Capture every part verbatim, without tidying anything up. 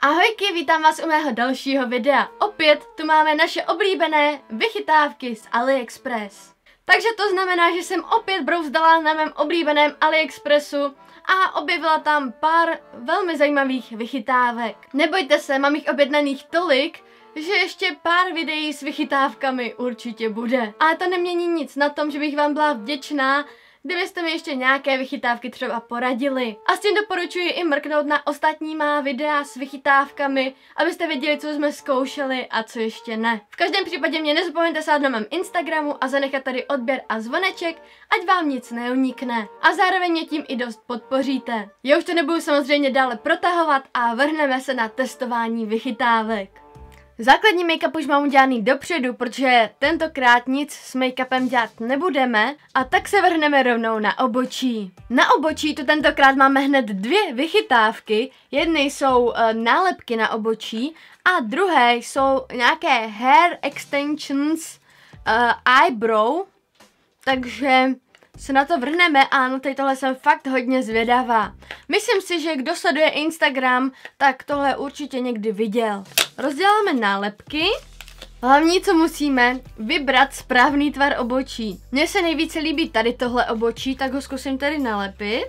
Ahojky, vítám vás u mého dalšího videa. Opět tu máme naše oblíbené vychytávky z AliExpress. Takže to znamená, že jsem opět brouzdala na mém oblíbeném AliExpressu a objevila tam pár velmi zajímavých vychytávek. Nebojte se, mám jich objednaných tolik, že ještě pár videí s vychytávkami určitě bude. Ale to nemění nic na tom, že bych vám byla vděčná, kdybyste mi ještě nějaké vychytávky třeba poradili. A s tím doporučuji i mrknout na ostatní má videa s vychytávkami, abyste věděli, co jsme zkoušeli a co ještě ne. V každém případě mě nezapomeňte sát na mém Instagramu a zanechat tady odběr a zvoneček, ať vám nic neunikne. A zároveň mě tím i dost podpoříte. Já už to nebudu samozřejmě dále protahovat a vrhneme se na testování vychytávek. Základní make-up už mám udělaný dopředu, protože tentokrát nic s make-upem dělat nebudeme a tak se vrhneme rovnou na obočí. Na obočí tu tentokrát máme hned dvě vychytávky, jedny jsou uh, nálepky na obočí a druhé jsou nějaké hair extensions uh, eyebrow, takže se na to vrhneme a no tady tohle jsem fakt hodně zvědavá. Myslím si, že kdo sleduje Instagram, tak tohle určitě někdy viděl. Rozděláme nálepky. Hlavní, co musíme, vybrat správný tvar obočí. Mně se nejvíce líbí tady tohle obočí, tak ho zkusím tady nalepit.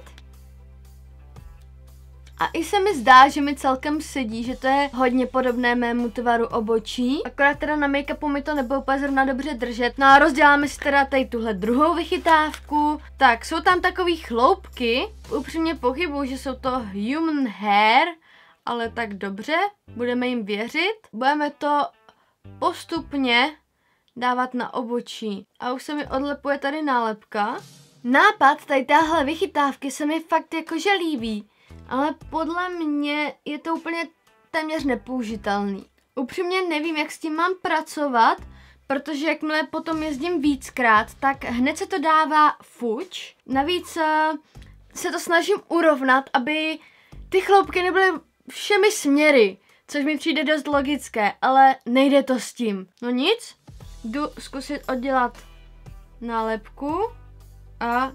A i se mi zdá, že mi celkem sedí, že to je hodně podobné mému tvaru obočí. Akorát teda na make-upu mi to nebude úplně zrovna dobře držet. No a rozděláme si teda tady tuhle druhou vychytávku. Tak, jsou tam takový chloupky. Upřímně pochybuju, že jsou to human hair. Ale tak dobře, budeme jim věřit. Budeme to postupně dávat na obočí. A už se mi odlepuje tady nálepka. Nápad tady téhle vychytávky se mi fakt jakože líbí. Ale podle mě je to úplně téměř nepoužitelný. Upřímně nevím, jak s tím mám pracovat, protože jakmile potom jezdím víckrát, tak hned se to dává fuč. Navíc se to snažím urovnat, aby ty chloupky nebyly všemi směry, což mi přijde dost logické, ale nejde to s tím. No nic, jdu zkusit oddělat nálepku a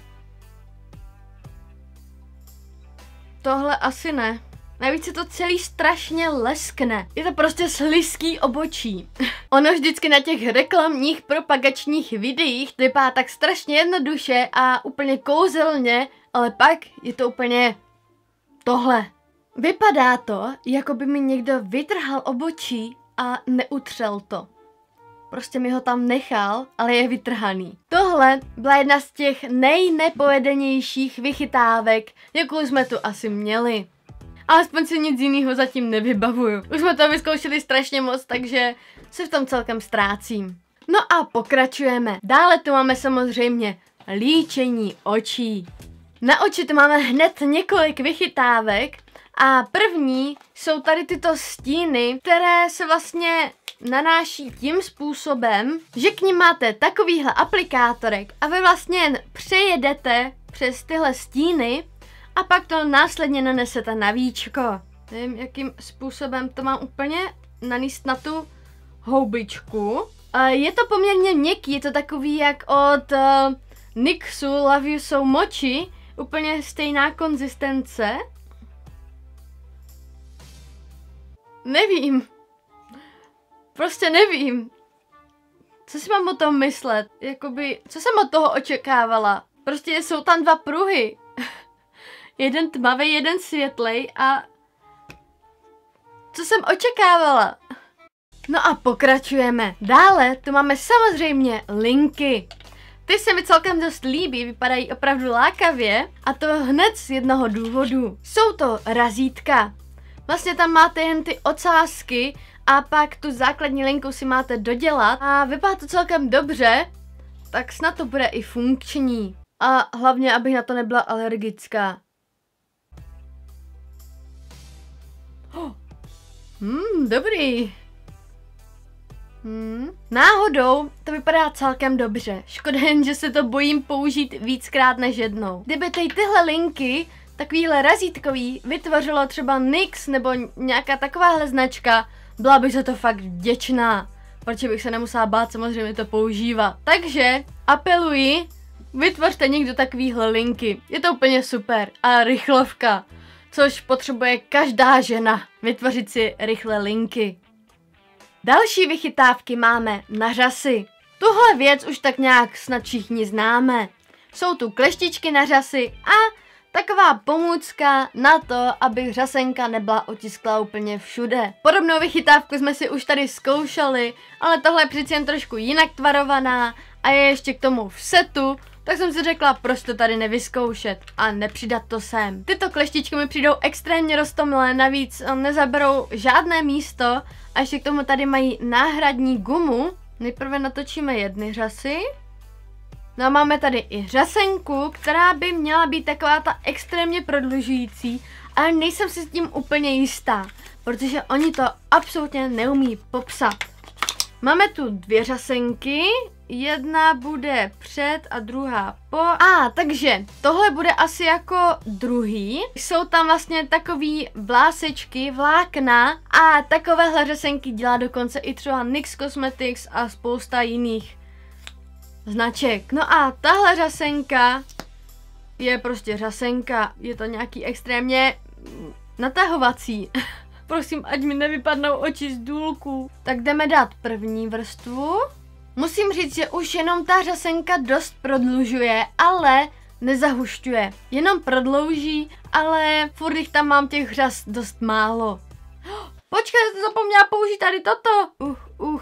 tohle asi ne. Navíc se to celý strašně leskne. Je to prostě slizký obočí. Ono vždycky na těch reklamních propagačních videích to vypadá tak strašně jednoduše a úplně kouzelně, ale pak je to úplně tohle. Vypadá to, jako by mi někdo vytrhal obočí a neutřel to. Prostě mi ho tam nechal, ale je vytrhaný. Tohle byla jedna z těch nejnepovedenějších vychytávek, jakou jsme tu asi měli. Alespoň si nic jiného zatím nevybavuju. Už jsme to vyzkoušeli strašně moc, takže se v tom celkem ztrácím. No a pokračujeme. Dále tu máme samozřejmě líčení očí. Na oči tu máme hned několik vychytávek a první jsou tady tyto stíny, které se vlastně nanáší tím způsobem, že k ním máte takovýhle aplikátorek a vy vlastně jen přejedete přes tyhle stíny a pak to následně nanesete na víčko. Nevím, jakým způsobem to mám úplně nanést na tu houbičku. Je to poměrně měkký, je to takový jak od uh, Nixu Love You So Mochi, úplně stejná konzistence. Nevím. Prostě nevím. Co si mám o tom myslet? Jakoby, co jsem od toho očekávala? Prostě jsou tam dva pruhy. Jeden tmavý, jeden světlej a... Co jsem očekávala? No a pokračujeme. Dále tu máme samozřejmě linky. Ty se mi celkem dost líbí, vypadají opravdu lákavě a to hned z jednoho důvodu. Jsou to razítka. Vlastně tam máte jen ty ocásky a pak tu základní linku si máte dodělat a vypadá to celkem dobře, tak snad to bude i funkční. A hlavně, abych na to nebyla alergická. Oh. Hmm, dobrý. Hmm. Náhodou to vypadá celkem dobře. Škoda jen, že se to bojím použít víckrát než jednou. Kdyby tady tyhle linky, takovýhle razítkový, vytvořilo třeba Nix nebo nějaká takováhle značka, byla bych za to fakt vděčná, protože bych se nemusela bát samozřejmě to používat. Takže apeluji, vytvořte někdo takovýhle linky. Je to úplně super. A rychlovka. což potřebuje každá žena, vytvořit si rychle linky. Další vychytávky máme na řasy. Tuhle věc už tak nějak snad všichni známe. Jsou tu kleštičky na řasy a taková pomůcka na to, aby řasenka nebyla otisklá úplně všude. Podobnou vychytávku jsme si už tady zkoušeli, ale tohle je přeci jen trošku jinak tvarovaná a je ještě k tomu v setu, tak jsem si řekla, proč to tady nevyzkoušet a nepřidat to sem. Tyto kleštičky mi přijdou extrémně roztomilé, navíc nezaberou žádné místo a ještě k tomu tady mají náhradní gumu. Nejprve natočíme jedny řasy. No a máme tady i řasenku, která by měla být taková ta extrémně prodlužující, ale nejsem si s tím úplně jistá, protože oni to absolutně neumí popsat. Máme tu dvě řasenky, jedna bude před a druhá po. A ah, takže tohle bude asi jako druhý. Jsou tam vlastně takový vlásečky, vlákna a takovéhle řasenky dělá dokonce i třeba N Y X Cosmetics a spousta jiných značek. No a tahle řasenka je prostě řasenka, je to nějaký extrémně natahovací. Prosím, ať mi nevypadnou oči z důlku. Tak jdeme dát první vrstvu. Musím říct, že už jenom ta řasenka dost prodlužuje, ale nezahušťuje. Jenom prodlouží, ale furt jich tam mám těch řas dost málo. Počkej, jsem zapomněla použít tady toto. Uh, uh.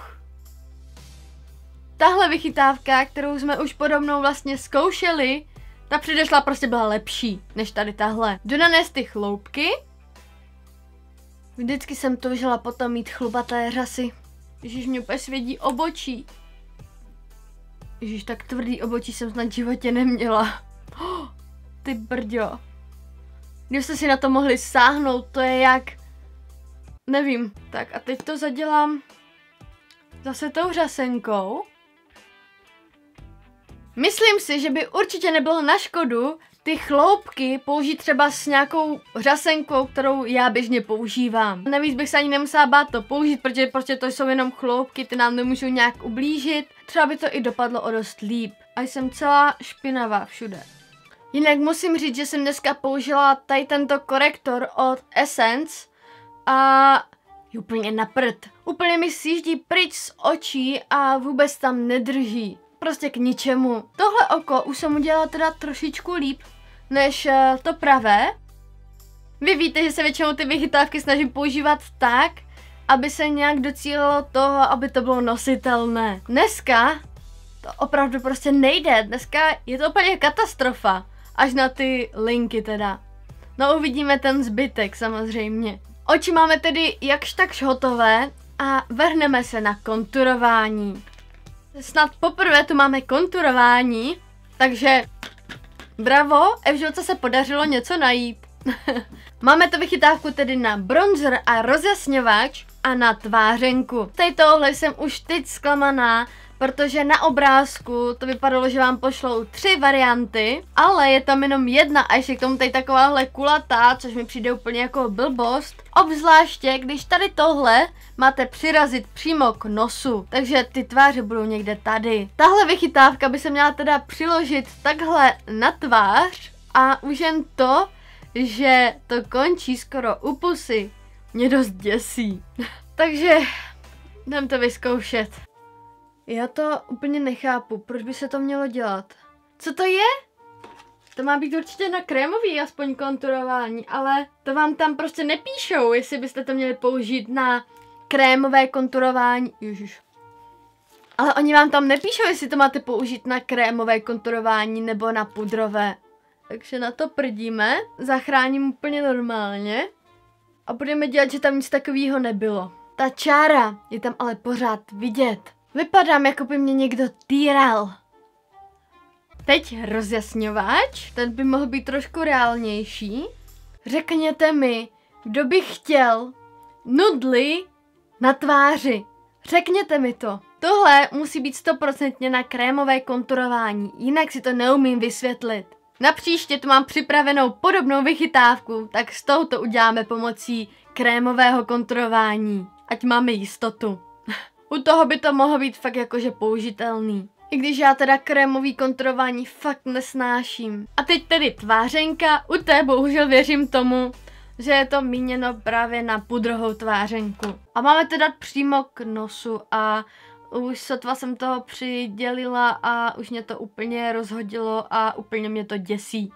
Tahle vychytávka, kterou jsme už podobnou vlastně zkoušeli, ta předešla prostě byla lepší než tady tahle. Jdu nanést ty chloupky. Vždycky jsem toužila potom mít chlubaté řasy. Ježíš, mě úplně svědí obočí. Ježíš, tak tvrdý obočí jsem snad v životě neměla. Oh, ty brďo. Kdybyste si na to mohli sáhnout, to je jak... Nevím. Tak a teď to zadělám zase tou řasenkou. Myslím si, že by určitě nebylo na škodu ty chloupky použít třeba s nějakou řasenkou, kterou já běžně používám. Navíc bych se ani nemusela bát to použít, protože prostě to jsou jenom chloupky, ty nám nemůžou nějak ublížit. Třeba by to i dopadlo o dost líp. A jsem celá špinavá všude. Jinak musím říct, že jsem dneska použila tady tento korektor od Essence a je úplně na prd. Úplně mi sjíždí pryč z očí a vůbec tam nedrží. Prostě k ničemu. Tohle oko už jsem udělala teda trošičku líp než uh, to pravé. Vy víte, že se většinou ty vychytávky snažím používat tak, aby se nějak docílilo toho, aby to bylo nositelné. Dneska to opravdu prostě nejde. Dneska je to úplně katastrofa. Až na ty linky teda. No uvidíme ten zbytek samozřejmě. Oči máme tedy jakž takž hotové a vrhneme se na konturování. Snad poprvé tu máme konturování, takže bravo, Evžilce se podařilo něco najít. Máme tu vychytávku tedy na bronzer a rozjasňovač a na tvářenku. Tady tohle jsem už teď zklamaná, protože na obrázku to vypadalo, že vám pošlou tři varianty, ale je tam jenom jedna a ještě k tomu tady takováhle kulatá, což mi přijde úplně jako blbost. Obzvláště, když tady tohle máte přirazit přímo k nosu, takže ty tváře budou někde tady. Tahle vychytávka by se měla teda přiložit takhle na tvář a už jen to, že to končí skoro u pusy, mě dost děsí. Takže jdem to vyzkoušet. Já to úplně nechápu, proč by se to mělo dělat. Co to je? To má být určitě na krémový aspoň konturování, ale to vám tam prostě nepíšou, jestli byste to měli použít na krémové konturování. Ježiš. Ale oni vám tam nepíšou, jestli to máte použít na krémové konturování nebo na pudrové. Takže na to prdíme, zachráním úplně normálně a budeme dělat, že tam nic takového nebylo. Ta čára je tam ale pořád vidět. Vypadám, jako by mě někdo týral. Teď rozjasňovač, ten by mohl být trošku reálnější. Řekněte mi, kdo by chtěl nudly na tváři. Řekněte mi to. Tohle musí být stoprocentně na krémové konturování, jinak si to neumím vysvětlit. Na příště tu mám připravenou podobnou vychytávku, tak s touto uděláme pomocí krémového konturování. Ať máme jistotu. U toho by to mohlo být fakt jakože použitelný. I když já teda krémový konturování fakt nesnáším. A teď tedy tvářenka, u té bohužel věřím tomu, že je to míněno právě na pudrovou tvářenku. A máme to dát přímo k nosu a už sotva jsem toho přidělila a už mě to úplně rozhodilo a úplně mě to děsí.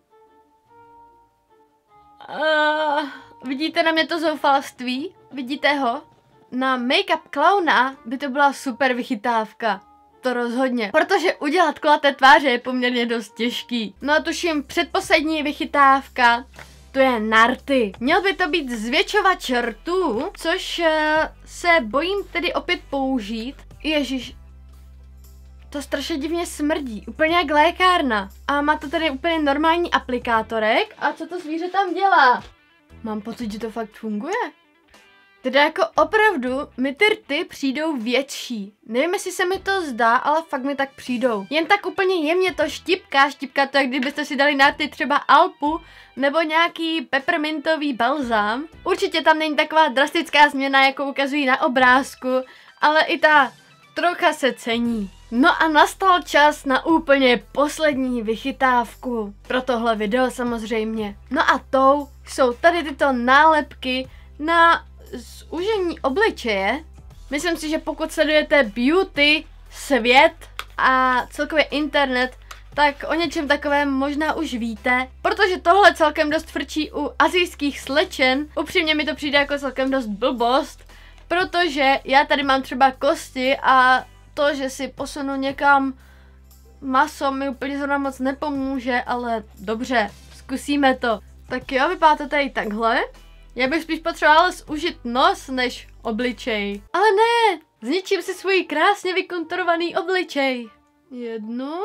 Uh, vidíte na mě to zoufalství? Vidíte ho? Na make-up klauna by to byla super vychytávka. To rozhodně. Protože udělat kulaté tváře je poměrně dost těžký. No a tuším předposlední vychytávka, to je narty. Měl by to být zvětšovač rtů, což uh, se bojím tedy opět použít. Ježíš. To strašně divně smrdí, úplně jak lékárna. A má to tady úplně normální aplikátorek. A co to zvíře tam dělá? Mám pocit, že to fakt funguje. Teda jako opravdu mi ty rty přijdou větší. Nevím, jestli se mi to zdá, ale fakt mi tak přijdou. Jen tak úplně jemně to štipká, štipká to, jak kdybyste si dali na rty třeba Alpu nebo nějaký peppermintový balzám. Určitě tam není taková drastická změna, jako ukazují na obrázku, ale i ta trocha se cení. No a nastal čas na úplně poslední vychytávku. Pro tohle video samozřejmě. No a tou jsou tady tyto nálepky na zúžení obličeje. Myslím si, že pokud sledujete beauty, svět a celkově internet, tak o něčem takovém možná už víte. Protože tohle celkem dost frčí u asijských slečen. Upřímně mi to přijde jako celkem dost blbost. Protože já tady mám třeba kosti a to, že si posunu někam maso, mi úplně zrovna moc nepomůže, ale dobře, zkusíme to. Tak jo, vypadá to tady takhle. Já bych spíš potřebovala zúžit nos než obličej. Ale ne, zničím si svůj krásně vykonturovaný obličej. Jednu.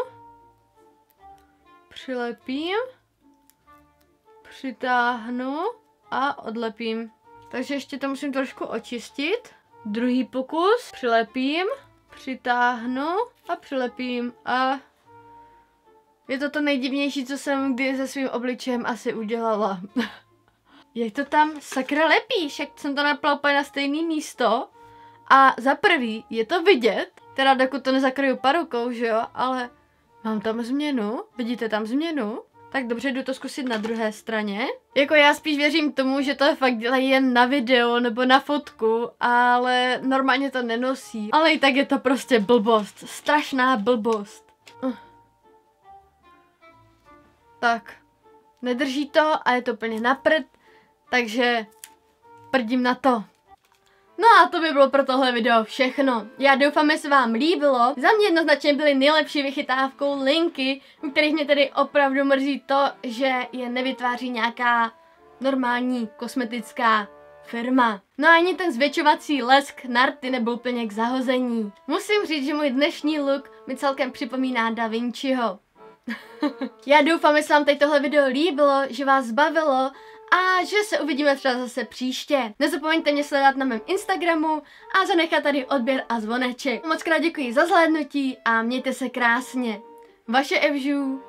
Přilepím. Přitáhnu a odlepím. Takže ještě to musím trošku očistit. Druhý pokus. Přilepím. Přitáhnu a přilepím a je to to nejdivnější, co jsem kdy se svým obličejem asi udělala. Jak to tam sakra lepíš, jak jsem to napla úplně na stejné místo a za prvý je to vidět, teda dokud to nezakryju parukou, že jo, ale mám tam změnu, vidíte tam změnu? Tak dobře, jdu to zkusit na druhé straně. Jako já spíš věřím tomu, že to fakt dělají jen na video nebo na fotku, ale normálně to nenosí. Ale i tak je to prostě blbost, strašná blbost. Uh. Tak, nedrží to a je to úplně na prd, takže prdím na to. No a to by bylo pro tohle video všechno. Já doufám, že se vám líbilo. Za mě jednoznačně byly nejlepší vychytávkou linky, u kterých mě tedy opravdu mrzí to, že je nevytváří nějaká normální kosmetická firma. No a ani ten zvětšovací lesk na rty nebyl úplně k zahození. Musím říct, že můj dnešní look mi celkem připomíná Da Vinciho. Já doufám, že se vám tady tohle video líbilo, že vás bavilo a že se uvidíme třeba zase příště. Nezapomeňte mě sledovat na mém Instagramu a zanechat tady odběr a zvoneček. Moc krát děkuji za zhlédnutí a mějte se krásně. Vaše Evžu.